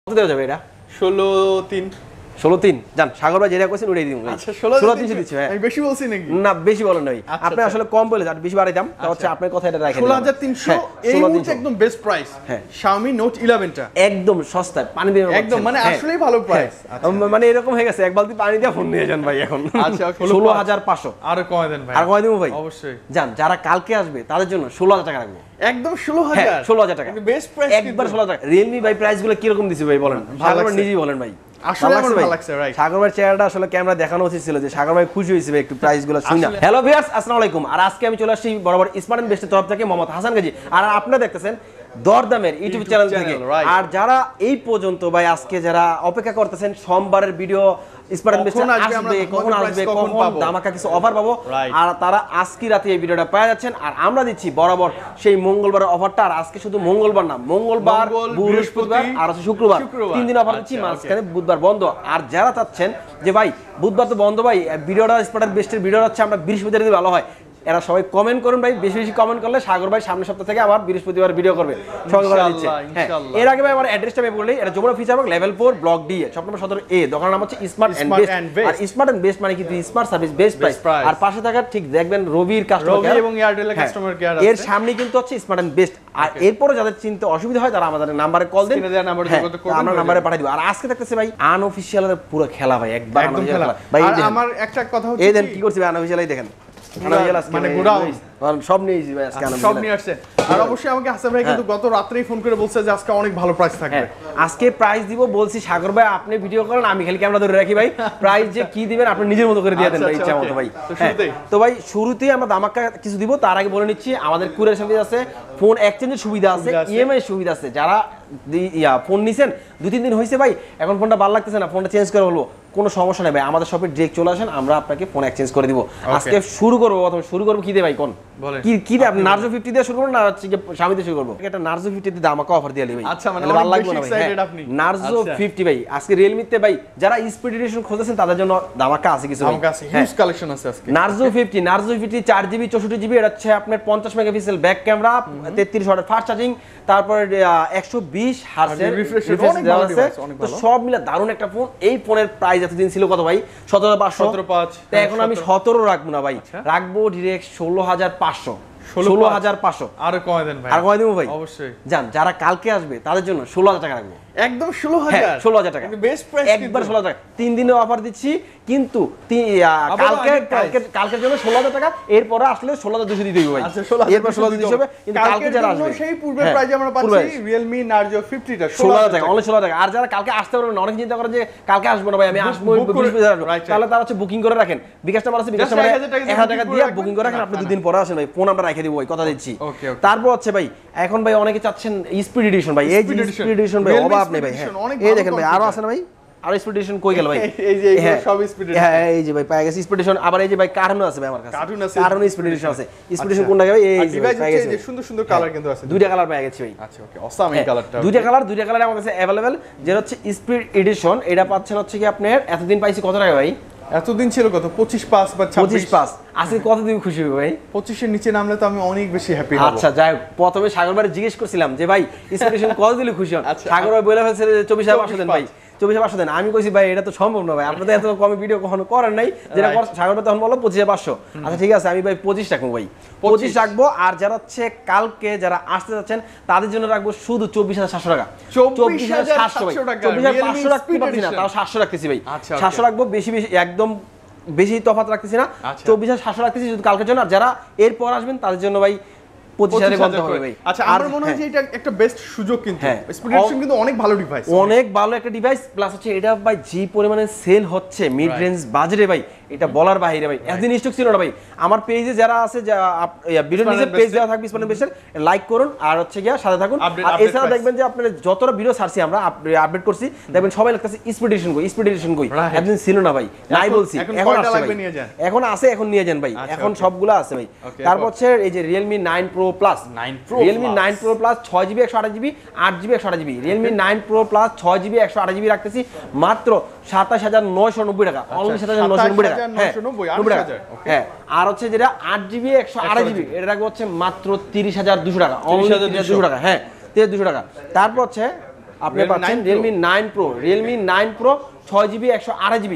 কত দেওয়া যাবে এটা? 16-3 16-3 জান সাগর ভাই যেটা কইছেন ওটাই দিন। আচ্ছা 16-3 দিচ্ছি ভাই। আমি বেশি বলছি নাকি? না বেশি বলেন নাই। আপনি আসলে কম বলে আর বেশি বাড়াই দাম। তা হচ্ছে আপনার কথা এটা রাখেন। 16300 এই মুহূর্তে একদম বেস্ট প্রাইস। হ্যাঁ Xiaomi Note 11 টা একদম সস্তা পানি দিয়ে একদম মানে আসলেই ভালো প্রাইস। মানে এরকম হয়ে গেছে এক বালতি পানি দিয়ে ফোন নিয়ে যান ভাই এখন। আচ্ছা 16500 আর কয় দেন ভাই? আর কয় দেব ভাই? অবশ্যই জান যারা কালকে আসবে তাদের জন্য 16000 টাকা রাখবো। একদম 16000 16000 টাকা কিন্তু বেস্ট প্রাইস একবার 16000 টাকা। Realme ভাই প্রাইস গুলো কি রকম দিছি ভাই বলেন? সাগর ভাই নিজেই বলেন ভাই। আসলে আমার ভালো লাগছে রাইট। সাগর ভাই চেহারাটা আসলে ক্যামেরা দেখানো উচিত ছিল যে সাগর ভাই খুশি হইছে ভাই একটু প্রাইস গুলো শুনে। হ্যালো ভিউয়ার্স আসসালামু আলাইকুম। আর আজকে আমি চলে আসছি বরাবর স্মার্ট এন্ড বেস্টের তরফ থেকে মোহাম্মদ হাসান গাজী। আর আপনারা দেখতেছেন দরদামের ইউটিউব চ্যানেল থেকে। আর যারা এই পর্যন্ত ভাই আজকে যারা অপেক্ষা করতেছেন সোমবারের ভিডিও স্মার্ট এন্ড বেস্ট আসবে কখন আসবে কখন ধামাকা কিছু অফার পাবো, আর তারা আজকে রাতে এই ভিডিওটা পেয়ে যাচ্ছেন। আর আমরা দিচ্ছি বরাবর সেই মঙ্গলবারের অফারটা। আর আজকে শুধু মঙ্গলবার না, মঙ্গলবার বৃহস্পতিবার আর আছে শুক্রবার, 3 দিন অফার দিচ্ছি। মাঝখানে বুধবার বন্ধ। আর যারা চাচ্ছেন যে ভাই বুধবার তো বন্ধ ভাই ভিডিওটা স্মার্ট এন্ড বেস্টের ভিডিও হচ্ছে আমরা বৃহস্পতিবার দিলে ভালো হয়, এরা সবাই কমেন্ট করুন ভাই। বেশি বেশি কমেন্ট করলে সাগর ভাই সামনের সপ্তাহ থেকে আবার বৃহস্পতিবার ভিডিও করবে। এর আগে ভাই আমার অ্যাড্রেসটা আমি বলি, এটা Jamuna future park level 4 block D shop number 17A। দোকানের নাম হচ্ছে স্মার্ট এন্ড বেস্ট। আর স্মার্ট এন্ড বেস্ট মানে কি স্মার্ট সার্ভিস বেস্ট প্রাইস। আর পাশে থাকা ঠিক দেখবেন রবির কাস্টমার কেয়ার এবং এয়ারটেলের কাস্টমার কেয়ার আছে। এর সামনে কিন্তু হচ্ছে স্মার্ট এন্ড বেস্ট। আর এরপরে যাদের চিনতে অসুবিধা হয় তারা আমাদের নম্বরে কল দেন, আমরা নম্বরে পাঠিয়ে দিব। আর আজকে দেখতেছে ভাই আনঅফিশিয়াল এর পুরো খেলা ভাই একবার আনঅফিশিয়াল ভাই। আর আমার একটা কথা হচ্ছে এই দেন কি করছি ভাই আনঅফিশিয়ালই দেখেন মানে সব নিয়েছি ভাই আজকে সব নিয়ে আসছে। আর অবশ্যই আমাকে হাসান ভাই কিন্তু গত রাতেই ফোন করে বলছে যে আজকে অনেক ভালো প্রাইস থাকবে। আজকে প্রাইস দিব বলছি সাগর ভাই আপনি ভিডিও করেন আমি খালি ক্যামেরা ধরে রাখি ভাই। প্রাইস যে কি দিবেন আপনি নিজের মতো করে দিয়ে দেন ভাই ইচ্ছা মতো ভাই। তো ভাই শুরুতেই আমরা ধামাকা কিছু দিব, তার আগে বলে নিচ্ছি আমাদের কুরিয়ার সার্ভিস আছে, ফোন এক্সচেঞ্জের সুবিধা আছে, ইএমআই সুবিধা আছে। যারা ফোন নিছেন 2-3 দিন হয়েছে ভাই এখন ফোনটা ভালো লাগতেছে না, ফোনটা চেঞ্জ করে বলবো, কোনো সমস্যা নেই ভাই, আমাদের শপে ডিরেক্ট চলে আসেন, আমরা আপনাকে ফোন এক্সচেঞ্জ করে দিব। আজকে শুরু করবো প্রথমে শুরু করবো কি দিয়ে ভাই কোন কি দিয়ে? আপনি নার্জো 50 দিয়ে শুরু করুন না হচ্ছে Xiaomi দিয়ে শুরু করবো? একটা নার্জো 50 দিয়ে ধামাকা অফার দিয়ে ভাই। আচ্ছা মানে ভালো লাগবে না ভাই নার্জো 50 ভাই। আজকে Realme তে ভাই যারা স্পিড এডিশন খুঁজছেন তাদের জন্য ধামাকা আছে কিছু ভাই, হিউজ কালেকশন আছে আজকে। নার্জো 50 4GB 64GB এটা হচ্ছে আপনার 50 মেগাপিক্সেল ব্যাক ক্যামেরা, 33 ওয়াটের ফাস্ট চার্জিং, তারপরে 120 হার্টজের রিফ্রেশ দেওয়া আছে। তো সব মিলে দারুণ একটা ফোন। এই ফোনের প্রাইস এতদিন ছিল কত ভাই? 17500। তো এখন আমি 17 রাখবো না ভাই, রাখবো ডিরেক্ট 16500। 16500 আর কয় দেন ভাই? আর কয় দেব ভাই? অবশ্যই জান যারা কালকে আসবে তাদের জন্য 16000 টাকা রাখবো। একদম 16000 16000 টাকা কিন্তু বেস্ট প্রাইস একবার 16000 টাকা 3 দিনের অফার দিচ্ছি। কিন্তু কালকের জন্য 16000 টাকা, এরপরে আসলে 16200 দিতে হবে ভাই। আচ্ছা এরপর 16200 হবে। কিন্তু কালকে যারা আসবে সেই পূর্বের প্রাইসে আমরা পাচ্ছি Realme Narzo 50 টা 16000 টাকা, অনলি 16000 টাকা। আর যারা কালকে আসতে পারবেন না, অনেক চিন্তা করেন যে কালকে আসবো না ভাই আমি আসবো বৃহস্পতিবার, তাহলে তারা হচ্ছে বুকিং করে রাখেন। বিকাশ নাম্বার আছে, বিকাশ নাম্বারে 1000 টাকা দিয়ে বুকিং করে রাখেন, আপনি 2 দিন পরে আসেন ভাই, ফোন আমরা রেখে দিব ভাই, কথা দিচ্ছি। তারপর হচ্ছে ভাই এখন ভাই অনেকে চাচ্ছেন স্পিড এডিশন ভাই, এই স্পিড এডিশন ভাই অভাব নেই ভাই। এই দেখেন ভাই আরো আছে না ভাই? আর স্পিড এডিশন কই গেল ভাই? এই যে এইগুলো সব স্পিড এডিশন। হ্যাঁ এই যে ভাই পাই গেছে স্পিড এডিশন। আবার এই যে ভাই কার্টুন আছে ভাই আমার কাছে, কার্টুন স্পিড এডিশন আছে। স্পিড এডিশন কোনটা ভাই? এই যে পাই গেছে, এই যে সুন্দর সুন্দর কালার কিন্তু আছে, দুইটা কালার পাই গেছি ভাই। আচ্ছা ওকে অসাম এই কালারটা, দুইটা কালার আমার কাছে अवेलेबल। যেটা হচ্ছে স্পিড এডিশন, এটা পাচ্ছেন হচ্ছে কি আপনার এতদিন পাইছি কত টাকা ভাই? এতদিন ছিল কত 25 বা 26 আজকে কত দিন খুশি হবে ভাই? 25 এর নিচে নামলে তো আমি অনেক বেশি হ্যাপি হব। আচ্ছা যাই হোক, প্রথমে সাগর ভাই জিজ্ঞেস করছিলাম যে ভাই স্পেশাল কত দিলে খুশি হন? সাগর ভাই বলে ফেলছে 24500 দেন ভাই, 24500 দেন। আমি কইছি ভাই এটা তো সম্ভব না ভাই, আপনি তো এত কম ভিডিও কখনো করেন নাই, যেটা সাগর ভাই তখন বললো 25500। আচ্ছা ঠিক আছে আমি ভাই 25 রাখবো ভাই, 25 রাখবো। আর যারা হচ্ছে কালকে যারা আসতে যাচ্ছেন তাদের জন্য রাখবো শুধু 24700 টাকা। 24700 টাকা 24500 রাখতে পারছি না, তাও 700 রাখতেছি ভাই। 700 রাখবো, বেশি বেশি একদম বেশি তফাৎ রাখতেছি না, 24700 রাখতেছি শুধু কালকের জন্য। আর যারা এরপর আসবেন তাদের জন্য ভাই 25000 বন্ধ হবে ভাই। আচ্ছা আমার মনে হয় যে এটা একটা বেস্ট সুযোগ, কিন্তু স্পিড এডিশন কিন্তু অনেক ভালো ডিভাইস, অনেক ভালো একটা ডিভাইস। প্লাস হচ্ছে এটা ভাই যে পরিমাণে সেল হচ্ছে মিড রেঞ্জ বাজেটে ভাই, এটা বলার বাইরে ভাই। এতদিন স্টক ছিল না ভাই। আমার পেজে যারা আছে ভিডিও নিচে পেজ দেওয়া থাকবে স্মার্ট বেস্টের, লাইক করুন আর হচ্ছে গিয়া সাথে থাকুন। আর এছাড়া দেখবেন যে আপনারা যতটা ভিডিও ছাড়ছি আমরা আপডেট করছি, দেখবেন সবাই লিখতেছে স্পিড এডিশন কই, স্পিড এডিশন কই। এতদিন ছিল না ভাই, নাই বলছি, এখন আসছে ভাই, এখন আছে, এখন নিয়ে যান ভাই, এখন সবগুলো আছে ভাই। তারপর হচ্ছে এই যে Realme 9 Pro Plus, Realme 9 Pro Plus 6GB 128GB 8GB 128GB, Realme 9 Pro Plus 6GB 128GB রাখতেছি মাত্র 27990 টাকা, অনলি 27990 টাকা। হ্যাঁ আর হচ্ছে যেটা 8GB 128GB এটা রাখবো হচ্ছে মাত্র 30200 টাকা, অনলি 30200 টাকা। হ্যাঁ 30200 টাকা। তারপর হচ্ছে আপনি পাচ্ছেন Realme 9 Pro 6GB 128GB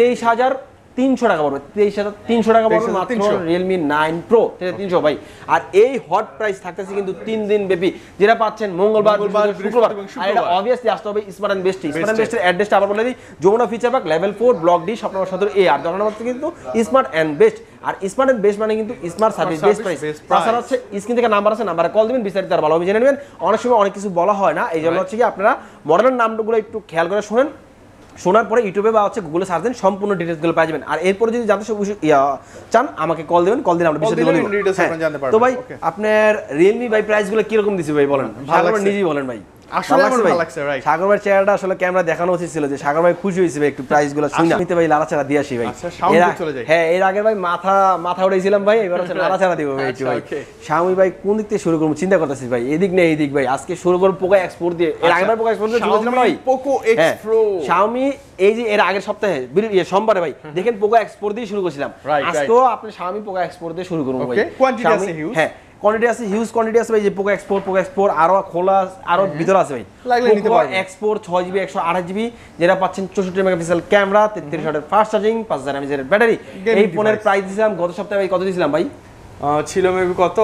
23,300 টাকা পড়বে 23,300 টাকা পড়বে মাত্র Realme 9 Pro 300 ভাই। আর এই হট প্রাইস থাকতেছে কিন্তু 3 দিন ব্যাপী, যেটা পাচ্ছেন মঙ্গলবার শুক্রবার। আর এটা অবভিয়াসলি আসতে হবে smart and best. Smart and বেস্টের অ্যাড্রেসটা আবার বলে দিই, Jamuna future park level 4 block D shop number 17A। আর দোকান নম্বর কিন্তু স্মার্ট এন্ড বেস্ট। আর স্মার্ট এন্ড বেস্ট মানে কিন্তু স্মার্ট সার্ভিস বেস্ট প্রাইস। তাছাড়া হচ্ছে স্ক্রিন থেকে নাম্বার আছে, নাম্বারে কল দিবেন, বিস্তারিত আর ভালোভাবে জেনে নেবেন। অনেক সময় অনেক কিছু বলা হয় না, এই জন্য হচ্ছে কি আপনারা মডেলের নামগুলো একটু খেয়াল করে শুনেন, শোনার পরে ইউটিউবে বা হচ্ছে গুগলে সার্চ দেন, সম্পূর্ণ ডিটেইলসগুলো পাই যাবেন। আর এরপরে যদি জানতে চান আমাকে কল দিবেন, কল দিলে আমরা বিস্তারিত বলবো। তো ভাই আপনার Realme ভাই প্রাইসগুলো কি রকম দিছি ভাই বলেন, ভালো করে নিজেই বলেন ভাই। আসলে আমার ভালো লাগছে রাইট। সাগর ভাইয়ের চেহারাটা আসলে ক্যামেরা দেখানো উচিত ছিল যে সাগর ভাই খুশি হইছে ভাই একটু প্রাইসগুলো শুনে। আমি তো ভাই লাড়াচাড়া দিয়ে আসি ভাই। আচ্ছা সাউন্ড চলে যায়। হ্যাঁ এর আগে ভাই মাথা উড়াইছিলাম ভাই, এবার হচ্ছে লাড়াচাড়া দিব ভাই একটু ভাই। শাওমি ভাই কোন দিক থেকে শুরু করব চিন্তা করতেছি ভাই, এদিক না এইদিক ভাই। আজকে শুরু করব পোকো এক্স4 দিয়ে। এর আগেরবার পোকো এক্স4 দিয়ে শুরু করেছিলাম ভাই, পোকো এক্স প্রো। শাওমি এই যে এর আগের সপ্তাহে সোমবারে ভাই দেখেন পোকো এক্স4 দিয়ে শুরু করেছিলাম। আজকেও আপনি শাওমি পোকো এক্স4 দিয়ে শুরু করব ভাই। কোয়ান্টিটি আছে হিউজ। হ্যাঁ কোয়ান্টিটি আছে, হিউজ কোয়ান্টিটি আছে ভাই। যে পোকো এক্স4 আরো খোলা আরো ভিতর আছে ভাই। পোকো এক্স4 6GB 128GB যেটা পাচ্ছেন 64 মেগাপিক্সেল ক্যামেরা, 33 ওয়াটের ফাস্ট চার্জিং, 5000 mAh এর ব্যাটারি। এই ফোনের প্রাইস দিছিলাম গত সপ্তাহে ভাই, কত দিছিলাম ভাই? ছিল মেবি কত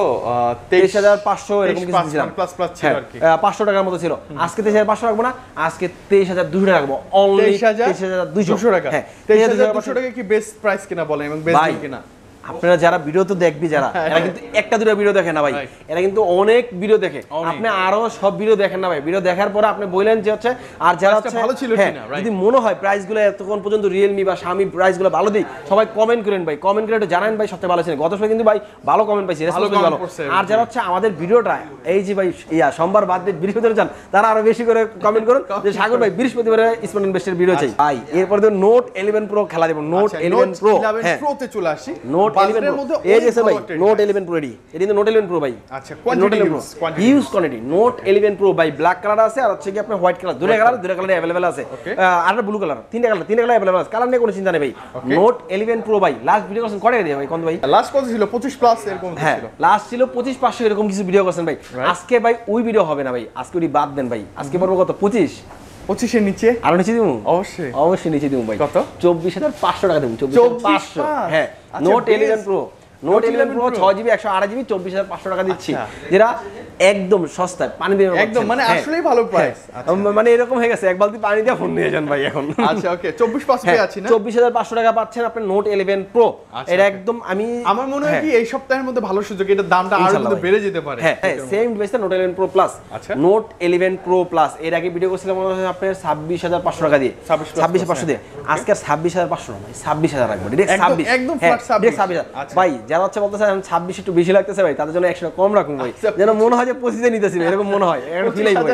23,500 এরকম কিছু দিছিলাম, প্লাস ছিল আর কি 500 টাকার মতো ছিল। আজকে 23,500 রাখবো না, আজকে 23,200 টাকা রাখবো, অনলি 23,200 টাকা। হ্যাঁ 23,200 টাকা কি বেস্ট প্রাইস কিনা বলেন এবং বেস্ট ডিল কিনা? আপনারা যারা ভিডিও তো দেখবি যারা, এরা কিন্তু একটা দুটো ভিডিও দেখে না ভাই, এরা কিন্তু অনেক ভিডিও দেখে। আপনি আরো সব ভিডিও দেখেন না ভাই, ভিডিও দেখার পরে আপনি বললেন যে হচ্ছে আর যারা হচ্ছে ভালো ছিল কিনা, যদি মনে হয় প্রাইসগুলো এতক্ষণ পর্যন্ত Realme বা Xiaomi প্রাইসগুলো ভালো দেই, সবাই কমেন্ট করেন ভাই, কমেন্ট করে একটু জানান ভাই সবচেয়ে ভালো ছিল। গত সময় কিন্তু ভাই ভালো কমেন্ট পাইছি, রেসপন্স ভালো। আর যারা হচ্ছে আমাদের ভিডিওটা এই যে ভাই সোমবার বাদ দিয়ে বৃহস্পতিবার যান, তারা আরো বেশি করে কমেন্ট করুন যে সাগর ভাই বৃহস্পতিবারে স্মার্ট ইনভেস্টের ভিডিও চাই ভাই। এরপর তো নোট 11 প্রো খেলা দেব, নোট 11 প্রো। হ্যাঁ প্রোতে চলে আসি, নোট 11 প্রো এই যে ভাই নোট 11 প্রো রেডি। এটা কিন্তু নোট 11 প্রো ভাই। আচ্ছা quantity huge quantity note 11 pro ভাই। ব্ল্যাক কালার আছে আর হচ্ছে কি আপনার হোয়াইট কালার, দুটো কালার अवेलेबल আছে। আর ব্লু কালার, তিনটা কালার अवेलेबल আছে। কালার নিয়ে কোনো চিন্তা নেই ভাই। নোট 11 প্রো ভাই লাস্ট ভিডিও করছেন কত দিয়ে ভাই কোন ভাই? লাস্ট কত ছিল 25 প্লাস এরকম ছিল। হ্যাঁ লাস্ট ছিল 25,500 এরকম কিছু ভিডিও করছেন ভাই। আজকে ভাই ওই ভিডিও হবে না ভাই, আজকে ওই বাদ দেন ভাই। আজকে পড়বো কত 25 এর নিচে আরো নিচে দিমু, অবশ্যই নিচে দিমু ভাই। কত? 24,500 টাকা দিমু। 24,500 হ্যাঁ note 11 pro. Note 11 pro 6GB 128GB 24,500 টাকা দিচ্ছি, যেটা একদম সস্তায় পানি দিয়ে একদম মানে আসলেই ভালো প্রাইস। মানে এরকম হয়ে গেছে এক বালতি পানি দিয়ে ফোন নিয়ে যান ভাই এখন। আচ্ছা ওকে 24,500 আছে না, 24,500 টাকা পাচ্ছেন আপনি নোট 11 প্রো। এটা একদম আমার মনে হয় কি এই সপ্তাহের মধ্যে ভালো সুযোগ, এটা দামটা আরো কিন্তু বেড়ে যেতে পারে। হ্যাঁ সেম ডিভাইসটা note 11 pro plus. Note 11 pro plus এর আগে ভিডিও করছিলাম মনে হয় আপনার 26,500 টাকা দিয়ে, 26,500 দিয়ে। আজকে 26,500 না ভাই, 26,000 রাখবো ডাইরেক্ট 26। একদম ফ্ল্যাট 26,000 ভাই যারা হচ্ছে বলতেছে 26 একটু বেশি লাগতেছে ভাই, তাদের জন্য 100 টাকা কম রাখুন ভাই, যেন মনে হয় যে 25 এ নিতেছি এরকম মনে হয়। এখন ফিলাই ভাই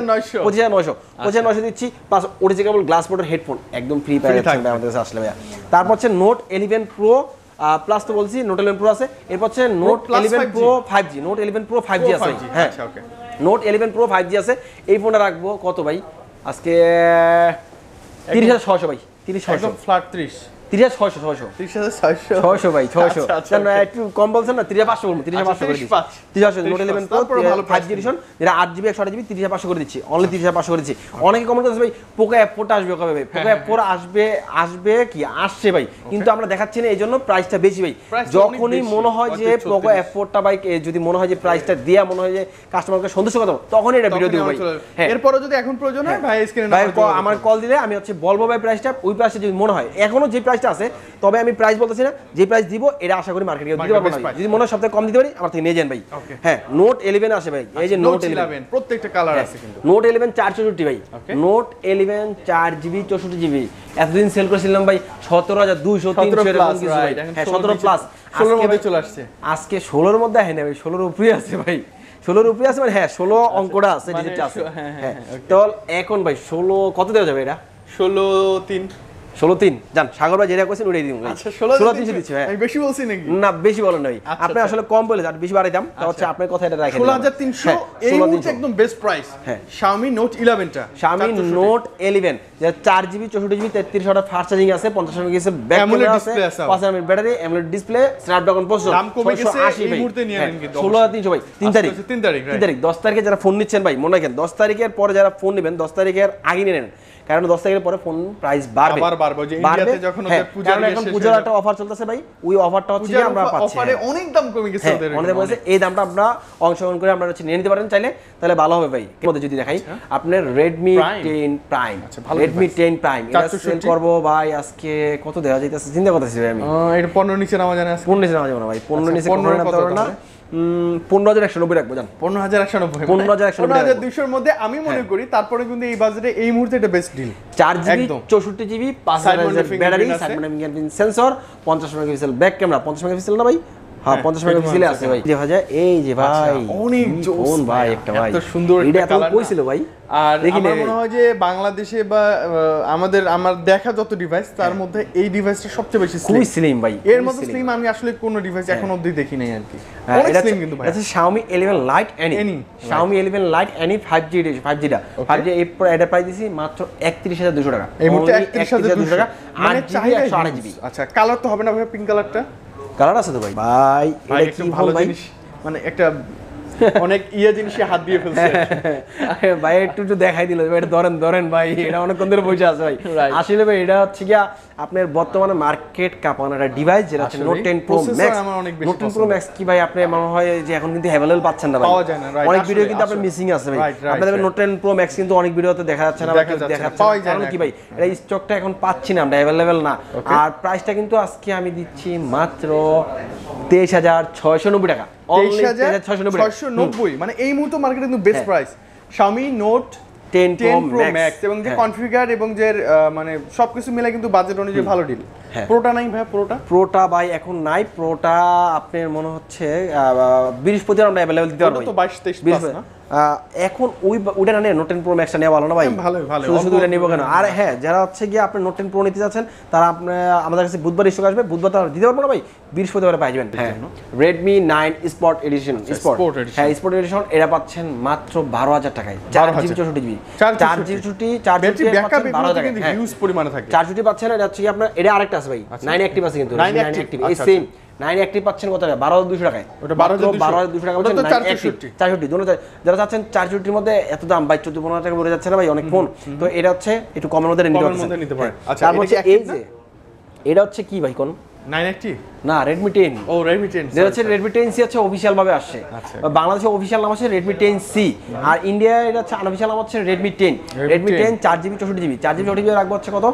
25,900 দিচ্ছি প্লাস অরিজিনাল গ্লাস বোর্ডের হেডফোন একদম ফ্রি পেয়ে যাচ্ছেন ভাই আমাদের কাছে আসলে ভাই। তারপর হচ্ছে নোট 11 প্রো প্লাস তো বলছি, নোট 11 প্রো আছে। এরপর হচ্ছে note 11 pro 5G, note 11 pro 5G আছে। হ্যাঁ ওকে নোট 11 প্রো 5G আছে। এই ফোনটা রাখবো কত ভাই আজকে 30,600 ভাই, 30,600 একদম ফ্ল্যাট 30,600 ভাই 600 না একটু কম বলছেন না, 30,500 বলবো, 30,500 করে দিচ্ছি। 30,500 নোট 11 প্রো 5G এডিশন যেটা 8GB 128GB 30,500 করে দিচ্ছি, অনলি 30,500 করে দিচ্ছি। অনেকে কমেন্ট করছে ভাই পোকো F4টা আসবে কবে ভাই? পোকো F4 আসবে কি আসছে ভাই, কিন্তু আমরা দেখাচ্ছি না এইজন্য প্রাইসটা বেশি ভাই। যখনই মনে হয় যে পোকো F4টা ভাই যদি মনে হয় যে প্রাইসটা দিয়া মনে হয় যে কাস্টমারকে সন্তুষ্ট করতে তখন এটা ভিডিও দিব ভাই। হ্যাঁ এরপরও যদি এখন প্রয়োজন হয় ভাই স্ক্রিনে আমার কল দিলে আমি হচ্ছে বলবো ভাই প্রাইসটা, ওই প্রাইসটা যদি মনে হয় এখনো যে প্রাইসটা আছে, তবে আমি প্রাইস বলতেছি না, যে প্রাইস দিব এটা আশা করি মার্কেটে দিতে পারবো না। যদি মনে হয় সবথেকে কম দিতে পারি আমার থেকে নিয়ে যান ভাই। হ্যাঁ নোট 11 আসে ভাই, এই যে নোট 11 প্রত্যেকটা কালার আছে কিন্তু। নোট 11 464 ভাই, নোট 11 4GB 64GB এতদিন সেল করেছিলাম ভাই 17,200 300 এরকম কিছু ভাই। হ্যাঁ 17 প্লাস 16 এর মধ্যে চলে আসছে। আজকে 16 এর মধ্যে হয় না ভাই, 16 এর উপরে আছে ভাই, 16 এর উপরে আছে মানে হ্যাঁ 16 অঙ্কটা আছে, ডিজিটটা আছে। হ্যাঁ তো এখন ভাই 16 কত দেওয়া যাবে এটা? 16 3 16.3 জান সাগর ভাই যেটা কইছেন ওটাই দিমু ভাই। আচ্ছা 16.3 দিচ্ছি ভাই। আমি বেশি বলছি নাকি? না বেশি বলেন ভাই, আপনি আসলে কম বলে আর বেশি বাড়াইতাম, তা হচ্ছে আপনার কথা এটা রাখেন। 16300 এই মুহূর্তে একদম বেস্ট প্রাইস। হ্যাঁ Xiaomi Note 11 টা, Xiaomi Note 11 যে 4GB 64GB 33 watt fast charging আছে, 50 মেগাপিক্সেল ব্যাক ক্যামেরা আছে, 5 mAh battery, AMOLED display, Snapdragon processor, দাম কমে গেছে এই মুহূর্তে নিয়ে নেন কিন্তু 16300 ভাই। 3 তারিখ 3 তারিখ 10 তারিখে যারা ফোন নিচ্ছেন ভাই মনে রাখেন 10 তারিখের পরে যারা ফোন নেবেন 10 তারিখের আগে নিয়ে নেন, কারণ 10 তারিখের পরে ফোন প্রাইস বাড়বে, আবার বাড়বে। যে ইন্ডিয়াতে যখন ওদের পূজা কারণ এখন পূজার একটা অফার চলতেছে ভাই, ওই অফারটা হচ্ছে যে আমরা পাচ্ছি অফারে অনেক দাম কমে গেছে ওদের, অনেক বলেছে এই দামটা আমরা অংশগ্রহণ করে আপনারা হচ্ছে নিয়ে নিতে পারেন চাইলে, তাহলে ভালো হবে ভাই। এর মধ্যে যদি দেখাই আপনার Redmi 10 Prime, Redmi 10 Prime এটা সেল করব ভাই আজকে কত দেওয়া যাইতেছে চিন্তা করতেছি ভাই আমি। এটা 15 নিচে নামা জানা আছে, 15 নিচে নামা যাবে না ভাই, 15 নিচে কখনো নামতে পারবে না। 15190 রাখবো জান, 15190 15200 এর মধ্যে আমি মনে করি তারপরে কিন্তু এই বাজেটে এই মুহূর্তে এটা best deal. 4GB 64GB 5000 battery, 7 megapixel sensor, 50 megapixel back camera, 50 megapixel না ভাই, হ্যাঁ 50 মেগাপিক্সেল আছে ভাই। দেখা যায় এই যে ভাই অনেক জোস ভাই, একটা ভাই এত সুন্দর এটা একটা এত কালার কইছিল ভাই। আর আমার মনে হয় যে বাংলাদেশে বা আমার দেখা যত ডিভাইস তার মধ্যে এই ডিভাইসটা সবচেয়ে বেশি স্লিম ভাই, এর মধ্যে স্লিম আমি আসলে কোন ডিভাইস এখন অবধি দেখি নাই আর কি। অনেক স্লিম কিন্তু ভাই। এটা Xiaomi 11 Lite Any, Xiaomi 11 Lite Any 5G টা 5G এটা প্রাইস দিছি মাত্র 31200 টাকা, এই মুহূর্তে 31200 টাকা, মানে 8GB 128GB। আচ্ছা কালার তো হবে না ভাই, পিঙ্ক কালারটা কালার আছে তো ভাই। ভাই এটা কি ভালো জিনিস, মানে একটা অনেক জিনিসে হাত দিয়ে ফেলছে ভাই, একটু দেখাই দিল এটা ধরেন ভাই, এটা অনেকক্ষণ ধরে বসে আছে ভাই। আসলে ভাই এটা হচ্ছে কি আপনার বর্তমানে মার্কেট কাঁপানো একটা ডিভাইস যেটা হচ্ছে Note 10 Pro Max। Note 10 Pro Max কি ভাই আপনি মনে হয় যে এখন কিন্তু अवेलेबल পাচ্ছেন না ভাই, পাওয়া যায় না, অনেক ভিডিও কিন্তু আপনার মিসিং আছে ভাই। আপনাদের Note 10 Pro Max কিন্তু অনেক ভিডিওতে দেখা যাচ্ছে না, কারণ কি ভাই এটা স্টকটা এখন পাচ্ছি না আমরা, अवेलेबल না। আর প্রাইসটা কিন্তু আজকে আমি দিচ্ছি মাত্র 23690 টাকা, 23690, মানে এই মুহূর্তে মার্কেটে কিন্তু best price Xiaomi Note 10 Pro Max এবং যে কনফিগার এবং যে মানে সবকিছু মিলে কিন্তু বাজেট অনুযায়ী ভালো ডিল। প্রোটা নাই ভাই, প্রোটা ভাই এখন নাই, প্রোটা আপনার মনে হচ্ছে বৃহস্পতিবার আমরা अवेलेबल দিতে পারবো, তো 22-23 প্লাস না এখন ওইটা না, Note 10 Pro Max টা নেওয়া ভালো না ভাই, শুধু এটা নেব কেন? আর হ্যাঁ যারা হচ্ছে গিয়ে আপনি Note 10 Pro নিতে যাচ্ছেন তারা আমাদের কাছে বুধবার স্টক আসবে, বুধবার তারা দিতে পারবো না ভাই, বৃহস্পতিবারে পাই যাবেন। হ্যাঁ Redmi 9 Sport Edition, হ্যাঁ Sport Edition এটা পাচ্ছেন মাত্র 12000 টাকায়, 4GB 64GB 4GB ব্যাকআপ 12000 টাকা, হিউজ পরিমাণে থাকে। 4GB পাচ্ছেন, এটা হচ্ছে কি আপনার এটা আরেকটা আছে ভাই, 9 অ্যাক্টিভ আছে কিন্তু 9 অ্যাক্টিভ এই সেম 9 অ্যাক্টিভ পাচ্ছেন কত টাকা, 12200 টাকায়, ওটা 12200 টাকা পাচ্ছেন 464 দুটো। যারা চাচ্ছেন 464 এর মধ্যে এত দাম ভাই 14-15 টাকা পড়ে যাচ্ছে না ভাই অনেক ফোন, তো এটা হচ্ছে একটু কমের মধ্যে নিতে পারেন। আচ্ছা তারপর এই যে এটা হচ্ছে কি ভাই কোন 9 অ্যাক্টিভ না Redmi 10, ও Redmi 10 যেটা হচ্ছে Redmi 10C হচ্ছে অফিশিয়াল ভাবে আসছে, বাংলাদেশে অফিশিয়াল নাম আছে Redmi 10C, আর ইন্ডিয়ায় এটা হচ্ছে আনঅফিশিয়াল নাম হচ্ছে Redmi 10 4GB 64GB 64GB রাখবো হচ্ছে কত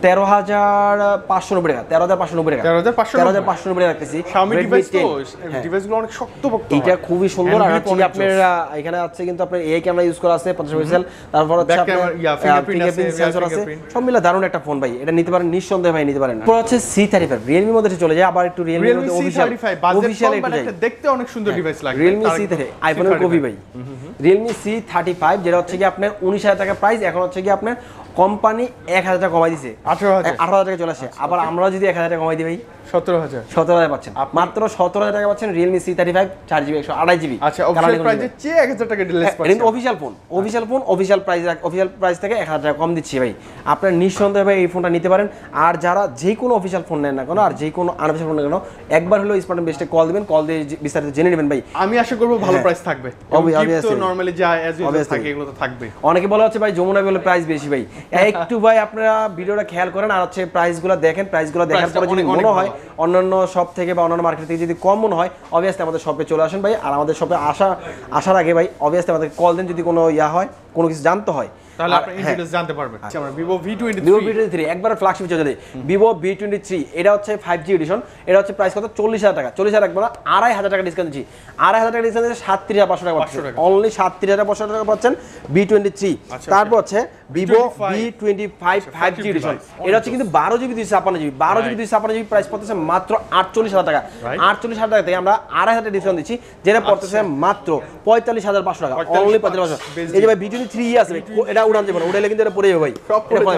13590 টাকা, 13590 টাকা 13590 টাকা রাখতেছি। Xiaomi ডিভাইসগুলো অনেক শক্তপোক্ত, এটা খুবই সুন্দর। আর হচ্ছে আপনার এখানে আছে কিন্তু আপনার এই ক্যামেরা ইউজ করা আছে 50 মেগাপিক্সেল, তারপর হচ্ছে আপনার ফিঙ্গারপ্রিন্ট সেন্সর আছে, সব মিলে দারুণ একটা ফোন ভাই, এটা নিতে পারেন নিঃসন্দেহে ভাই নিতে পারেন। তারপর হচ্ছে C35 Realme মধ্যে চলে যায়, আবার একটু Realme মধ্যে অফিশিয়াল একটা দেখতে অনেক সুন্দর ডিভাইস লাগে, Realme C35 আইফোনের কপি ভাই, Realme C35 যেটা হচ্ছে কি আপনার 19000 টাকা প্রাইস, এখন হচ্ছে কি আপনার কোম্পানি 1000 টাকা কমাই দিয়েছে, 18000 টাকা চলে আসে, আবার আমরা যদি 1000 টাকা কমাই দিই ভাই 17000 পাচ্ছেন, মাত্র 17000 টাকা পাচ্ছেন Realme C35 4GB 128GB। আচ্ছা অফিশিয়াল প্রাইসে চেয়ে 1000 টাকা ডিলেস পাচ্ছেন, এটা অফিশিয়াল ফোন, অফিশিয়াল প্রাইস থেকে 1000 টাকা কম দিচ্ছি ভাই, আপনারা নিঃসন্দেহে ভাই এই ফোনটা নিতে পারেন। আর যারা যে কোনো অফিশিয়াল ফোন নেন না কেন আর যে কোনো আনঅফিশিয়াল ফোন নেন কেন একবার হলো স্মার্ট বেস্টে কল দিবেন, কল দিয়ে বিস্তারিত জেনে নেবেন ভাই। আমি আশা করব ভালো প্রাইস থাকবে, তো নরমালি যা অ্যাজ ইউজুয়াল থাকে এগুলো তো থাকবে। অনেকে বলা হচ্ছে ভাই যমুনা বলে প্রাইস বেশি ভাই, একটু ভাই আপনারা ভিডিওটা খেয়াল করেন আর হচ্ছে প্রাইসগুলো দেখেন, প্রাইসগুলো দেখার পরে যদি মনে হয় অন্যান্য শপ থেকে বা অন্যান্য মার্কেট থেকে যদি কম মনে হয় অবভিয়াসলি আমাদের শপে চলে আসেন ভাই। আর আমাদের শপে আসার আগে ভাই অবভিয়াসলি আমাদের কল দেন যদি কোনো হয় কোনো কিছু জানতে হয়, তাহলে আপনি ডিটেইলস জানতে পারবেন। আচ্ছা আমরা Vivo V23 একবার ফ্ল্যাগশিপ চলে যায় Vivo V23, এটা হচ্ছে 5G এডিশন, এটা হচ্ছে প্রাইস কত 40000 টাকা, 40000 রাখবো না 2500 টাকা ডিসকাউন্ট দিচ্ছি, 2500 টাকা ডিসকাউন্ট দিচ্ছে 37500 টাকা পাচ্ছেন, অনলি 37500 টাকা পাচ্ছেন V23। তারপর হচ্ছে Vivo V25 5G এডিশন, এটা হচ্ছে কিন্তু 12GB 256GB 12GB 256GB price পড়তেছে মাত্র 48000 টাকা, 48000 টাকা থেকে আমরা 2500 টাকা ডিসকাউন্ট দিচ্ছি, যেটা পড়তেছে মাত্র 45500 টাকা, অনলি 45500। এই যে ভাই V23 আছে এটা উড়ান যাবে না, উড়াইলে কিন্তু এটা পড়ে যাবে ভাই, হ্যাঁ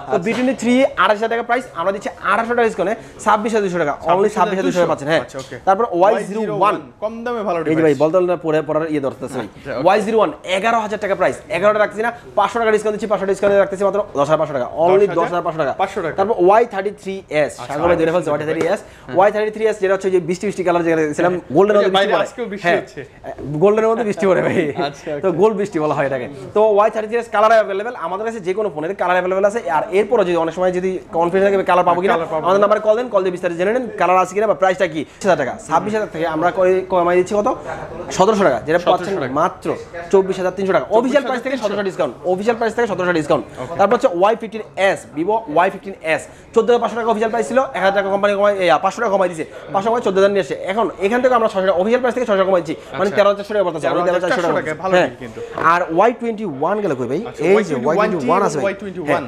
তো B23 28000 টাকা প্রাইস, আমরা দিচ্ছি 2800 টাকা ডিসকাউন্টে 26200 টাকা, অনলি 26200 টাকা পাচ্ছেন। হ্যাঁ, তারপর Y01 কম দামে ভালো ডিভাইস, এই যে ভাই বলতে পরে পড়ার ধরতেছে ভাই। Y01 11000 টাকা প্রাইস, 11টা রাখছি না, 500 টাকা ডিসকাউন্ট দিচ্ছি, 500 ডিসকাউন্ট রাখতেছি মাত্র 10500 টাকা, অনলি 10500 টাকা। তারপর Y33s, সাগর ভাই ধরে ফেলছে Y33s, Y33s যেটা হচ্ছে যে বৃষ্টি কালার যেটা দেখছিলাম, গোল্ডেন মধ্যে বৃষ্টি পড়ে, হ্যাঁ গোল্ডেনের মধ্যে বৃষ্টি পড়ে ভাই, তো গোল্ড বৃষ্টি বলা হয় এটাকে। তো Y33s কালার अवेलेबल, আমাদের কাছে যে কোনো ফোনের কালার अवेलेबल আছে। আর এরপরও যদি অনেক সময় যদি কনফিউশন থাকে কালার পাবো কিনা, আমাদের নাম্বারে কল দেন, কল দিয়ে বিস্তারিত জেনে নেন কালার আছে কিনা বা প্রাইসটা কি। 26000 টাকা, 26000 থেকে আমরা কমাই দিচ্ছি কত, 1700 টাকা, যেটা পাচ্ছেন মাত্র 24300 টাকা। অফিশিয়াল প্রাইস থেকে 1700 ডিসকাউন্ট, অফিশিয়াল প্রাইস থেকে 1700 ডিসকাউন্ট। তারপর হচ্ছে Y15s, Vivo Y15s 14500 টাকা অফিশিয়াল প্রাইস ছিল, 1000 টাকা কোম্পানি কমাই 500 টাকা কমাই দিয়েছে, 500 কমাই 14000 নিয়ে আসে। এখন এখান থেকে আমরা 600 অফিশিয়াল প্রাইস থেকে 600 কমাই দিচ্ছি, মানে 13400 টাকা পড়তেছে, আমরা 13400 টাকা ভালো কিন্তু। আর Y21 গেল কই ভাই, এই যে Y21 আছে ভাই,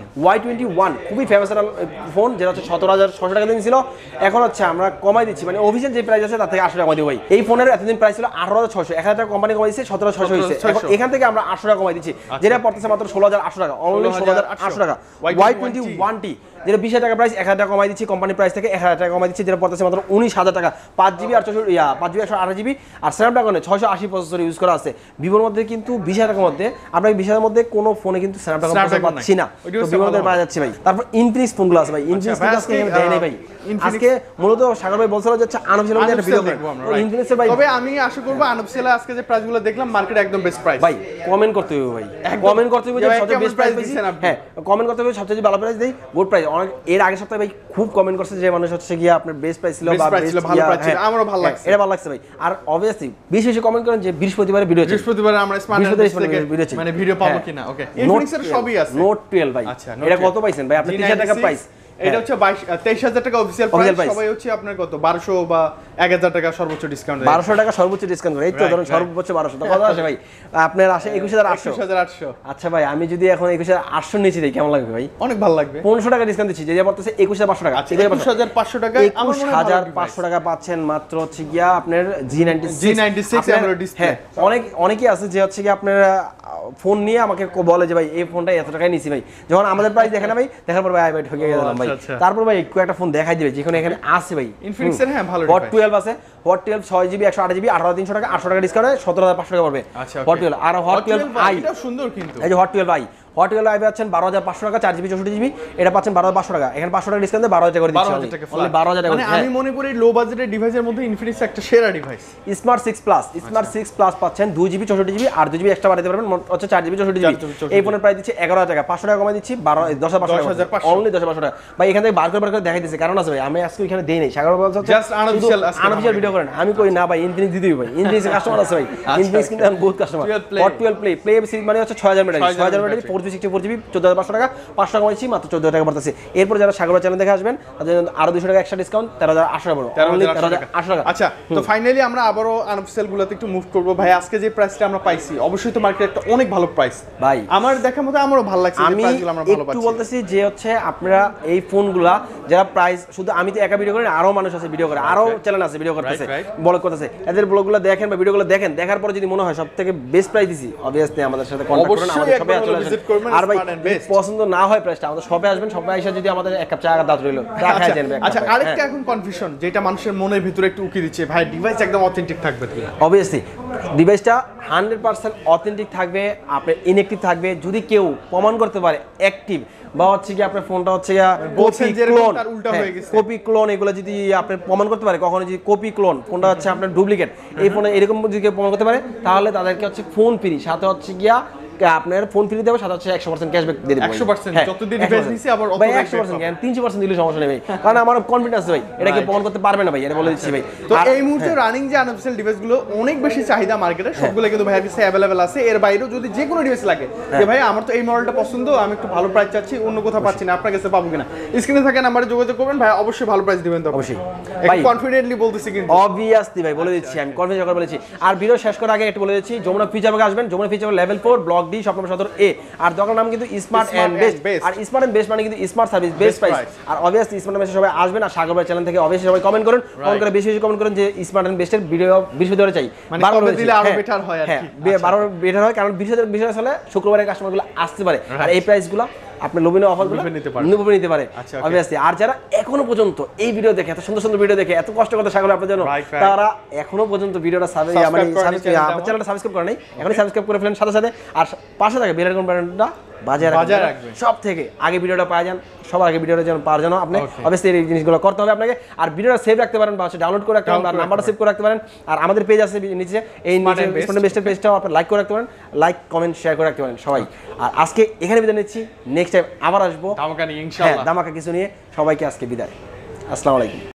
Y21 খুবই ফেমাস একটা ফোন, যেটা হচ্ছে 17600 টাকা দিন ছিল, এখন হচ্ছে আমরা কমাই দিচ্ছি, মানে অফিশিয়াল যে প্রাইস আছে তার থেকে 800 টাকা কমাই দিব ভাই। এই ফোনের এতদিন প্রাইস ছিল 18600, 1000 টাকা কোম্পানি কমাই দিয়েছে, 17600 হইছে, এখান থেকে আমরা 800 টাকা কমাই দিচ্ছি, যেটা পড়তেছে মাত্র 16800 টাকা, অনলি 16800 টাকা। Y21T যেটা 20000 টাকা প্রাইস, 1000 টাকা কমাই দিচ্ছি কোম্পানি প্রাইস থেকে, 1000 টাকা কমাই দিচ্ছি, যেটা পড়তেছে মাত্র 19000 টাকা, 5GB আর 5GB 128GB আর স্ন্যাপড্রাগনে 680 প্রসেসর ইউজ করা আছে। ভিভোর মধ্যে কিন্তু 20000 টাকার মধ্যে আমরা 20000 মধ্যে কোনো ফোনে কিন্তু স্ন্যাপড্রাগন প্রসেসর পাচ্ছি না, তো ভিভোর মধ্যে পাওয়া যাচ্ছে ভাই। তারপর ইনফিনিক্স ফোনগুলো আছে ভাই, ইনফিনিক্স ফোন আজকে এখানে দেয় নাই ভাই, আজকে মূলত সাগর ভাই বলছিল যে আনঅফিশিয়াল মধ্যে একটা ভিডিও করব আমরা ইনফিনিক্সের ভাই, তবে আমি আশা করব আনঅফিশিয়াল আজকে যে প্রাইসগুলো দেখলাম মার্কেটে একদম বেস্ট প্রাইস ভাই। কমেন্ট করতে হবে ভাই, কমেন্ট করতে হবে যে সবচেয়ে বেস্ট প্রাইস দিছেন আপনি, হ্যাঁ কমেন্ট করতে হবে সবচেয়ে ভালো প্রাইস দেই, গুড প্রাইস। অনেক এর আগে সপ্তাহে ভাই খুব কমেন্ট করছে যে মানুষ হচ্ছে গিয়া আপনার বেস্ট প্রাইস ছিল বা বেস্ট ভালো প্রাইস ছিল, আমারও ভালো লাগছে, এটা ভালো লাগছে ভাই। আর অবভিয়াসলি বেশি বেশি কমেন্ট করেন যে বৃহস্পতিবারে ভিডিও আছে, বৃহস্পতিবারে আমরা স্মার্ট থেকে মানে ভিডিও পাবো কিনা। ওকে, ইনফিনিক্সের সবই আছে, নোট 12 ভাই, এটা কত পাইছেন ভাই আপনি? 30000 টাকা প্রাইস, এটা হচ্ছে 23000 টাকা অফিশিয়াল প্রাইস, সবাই হচ্ছে আপনার কত 1200 বা 1000 টাকা সর্বোচ্চ ডিসকাউন্ট, 1200 টাকা সর্বোচ্চ ডিসকাউন্ট করে, এই তো ধরুন সর্বোচ্চ 1200 তো কত আসে ভাই আপনার? আসে 21800। আচ্ছা ভাই আমি যদি এখন 21800 নিচে দেই কেমন লাগবে ভাই? অনেক ভালো লাগবে। 1500 টাকা ডিসকাউন্ট দিচ্ছি, যে পড়তেছে 21500 টাকা, 21500 টাকা, 21500 টাকা পাচ্ছেন মাত্র হচ্ছে গিয়া আপনার G96 আমরা ডিসপ্লে। হ্যাঁ অনেকেই আছে যে হচ্ছে কি আপনার ফোন নিয়ে আমাকে বলে যে ভাই এই ফোনটা এত টাকায় নিছি ভাই, যখন আমাদের প্রাইস দেখে না ভাই, দেখার পর ভাই ঠকে গেলাম ভাই। তারপর ভাই একটা ফোন দেখাই দিবে যেখানে এখানে আছে ভাই ইনফিনিক্সের, হ্যাঁ ভালো হট 12 আছে, হট 12 6GB 128GB 18300 টাকা, 800 টাকা ডিসকাউন্টে 17500 টাকা পড়বে হট 12। আর হট 12i এটা সুন্দর কিন্তু, এই যে হট 12i, হট 12i পাচ্ছেন 12500 টাকা, 4GB 64GB, এটা পাচ্ছেন 12500 টাকা, এখানে 500 টাকা ডিসকাউন্টে 12000 টাকা করে দিচ্ছি, অনলি 12000 টাকা। মানে আমি মনে করি লো বাজেটের ডিভাইসের মধ্যে ইনফিনিক্স একটা সেরা device. Smart 6 plus, smart 6 plus পাচ্ছেন 2GB 64GB আর 2GB এক্সট্রা বাড়াতে পারবেন, হচ্ছে 4GB 64GB। এই ফোনের প্রাইস দিচ্ছি 11000 টাকা, 500 টাকা কমাই দিচ্ছি 10500 টাকা, অনলি 10500 টাকা ভাই। এখান থেকে বার করে দেখাই দিয়েছে, কারণ আছে ভাই আমি আজকে এখানে দেই নাই, সাগর বলছে জাস্ট আনঅফিশিয়াল ভিডিও করেন, আমি কই না ভাই ইনফিনিক্স দিতেই ভাই, ইনফিনিক্স কাস্টমার আছে ভাই, ইনফিনিক্স কিন্তু আমি বহুত কাস্টমার। হট 12 প্লে সিরিজ মানে হচ্ছে 6000 মেগাপিক্সেল, 6000 মেগাপিক্সেল 464GB 14500 টাকা, 500 টাকা কমাইছি মাত্র 14000 টাকা পড়তেছে। এরপর যারা সাগর চ্যানেল দেখে আসবেন তাদের জন্য আরো 200 টাকা এক্সট্রা ডিসকাউন্ট, 13800 টাকা পড়বে, অনলি 13800 টাকা। আচ্ছা তো ফাইনালি আমরা আবারো আনঅফিশিয়াল গুলোতে একটু মুভ করব ভাই। আজকে যে প্রাইসটা আমরা পাইছি অবশ্যই তো মার্কেটে একটা অনেক ভালো প্রাইস ভাই, আমার দেখার মতো আমারও ভালো লাগছে, এই প্রাইসগুলো আমরা ভালো পাচ্ছি। একটু বলতেছি যে হচ্ছে আপনারা এই ফোনগুলা যারা প্রাইস, শুধু আমি তো একা ভিডিও করি না, আরো মানুষ আছে ভিডিও করে, আরো চ্যানেল আছে ভিডিও করতেছে, ব্লগ করতেছে, এদের ব্লগগুলো দেখেন বা ভিডিওগুলো দেখেন, দেখার পরে যদি মনে হয় সবথেকে বেস্ট প্রাইস দিছি অবভিয়াসলি আমাদের সাথে কন্টাক্ট করুন, আমাদের শপে চলে আসুন। আর ভাই পছন্দ না হয় প্রাইসটা আমাদের শপে আসবেন, শপে এসে যদি আমাদের এক কাপ চা দাঁত রইলো চা খাই জানবে। আচ্ছা আরেকটা এখন কনফিউশন যেটা মানুষের মনের ভিতরে একটু উকি দিচ্ছে ভাই, ডিভাইস একদম অথেন্টিক থাকবে কিনা? অবভিয়াসলি ডিভাইসটা 100% অথেন্টিক থাকবে, আপনার ইনঅ্যাক্টিভ থাকবে, যদি কেউ প্রমাণ করতে পারে অ্যাক্টিভ বা হচ্ছে কি আপনার ফোনটা হচ্ছে কপি ক্লোন, এগুলো যদি আপনি প্রমাণ করতে পারে, কখনো যদি কপি ক্লোন ফোনটা হচ্ছে আপনার ডুপ্লিকেট, এই ফোনে এরকম যদি কেউ প্রমাণ করতে পারে তাহলে তাদেরকে হচ্ছে ফোন ফ্রি, সাথে হচ্ছে গিয়া আপনার ফোন ফ্রি দেবে, সাথে হচ্ছে 100% ক্যাশব্যাক দিয়ে দেব। 100% যতদিন ডিভাইস নিছি আবার ভাই 100% কেন 300% দিলে সমস্যা নেই ভাই, কারণ আমার কনফিডেন্স ভাই এটা কি প্রমাণ করতে পারবে না ভাই, এটা বলে দিচ্ছি ভাই। তো এই মুহূর্তে রানিং যে আনঅফিশিয়াল ডিভাইসগুলো অনেক বেশি চাহিদা মার্কেটে, সবগুলো কিন্তু ভাইয়ের কাছে अवेलेबल আছে। এর বাইরেও যদি যে কোনো ডিভাইস লাগে যে ভাই আমার তো এই মডেলটা পছন্দ, আমি একটু ভালো প্রাইস চাচ্ছি, অন্য কোথাও পাচ্ছি না, আপনার কাছে পাবো কিনা, স্ক্রিনে থাকা নাম্বারে যোগাযোগ করবেন ভাই, অবশ্যই ভালো প্রাইস দিবেন। তো অবশ্যই ভাই কনফিডেন্টলি বলতেছি কিন্তু, অবভিয়াসলি ভাই বলে দিচ্ছি, আমি কনফিডেন্স করে বলেছি। আর ভিডিও শেষ করার আগে একটু বলে দিচ্ছি, যমুনা ফিচার পার্কে আসবেন, Jamuna future level 4 block D shop number 17A, আর দোকানের নাম কিন্তু স্মার্ট এন্ড বেস্ট, আর স্মার্ট এন্ড বেস্ট মানে কিন্তু স্মার্ট সার্ভিস বেস্ট প্রাইস। আর অবভিয়াসলি স্মার্ট এন্ড বেস্ট সবাই আসবেন, আর সাগর ভাই চ্যানেল থেকে অবশ্যই সবাই কমেন্ট করুন, কমেন্ট করে বেশি বেশি কমেন্ট করুন যে স্মার্ট এন্ড বেস্টের ভিডিও বৃহস্পতিবার চাই, মানে কবে দিলে আরো বেটার হয় আর কি, 12 বেটার হয়, কারণ বৃহস্পতিবার আসলে শুক্রবারের কাস্টমারগুলো আসতে পারে, আর এই প্রাইসগুলো আপনি লোভনীয় অফারগুলো নিতে পারে অবভিয়াসলি। আর যারা এখনো পর্যন্ত এই ভিডিও দেখে, এত সুন্দর সুন্দর ভিডিও দেখে, এত কষ্ট করতে সাগর আপনার জন্য, তারা এখনো পর্যন্ত ভিডিওটা আমার চ্যানেলটা সাবস্ক্রাইব করে নাই, এখনই সাবস্ক্রাইব করে ফেলেন সাথে সাথে। আর পাশে থাকে বেল আইকন বাটনটা বাজায় রাখবেন, সব থেকে আগে ভিডিওটা পাওয়া যান, সবার আগে ভিডিওটা যেন পাওয়ার জন্য আপনি অবশ্যই এই জিনিসগুলো করতে হবে আপনাকে। আর ভিডিওটা সেভ রাখতে পারেন বা ডাউনলোড করে রাখতে পারেন, আর নাম্বারটা সেভ করে রাখতে পারেন। আর আমাদের পেজ আছে নিচে, এই নিচে বেস্টের পেজটাও আপনি লাইক করে রাখতে পারেন, লাইক কমেন্ট শেয়ার করে রাখতে পারেন সবাই। আর আজকে এখানে বিদায় নিচ্ছি, নেক্সট টাইম আবার আসবো ধামাকা নিয়ে, ইনশাআল্লাহ ধামাকা কিছু নিয়ে। সবাইকে আজকে বিদায়, আসসালামু আলাইকুম।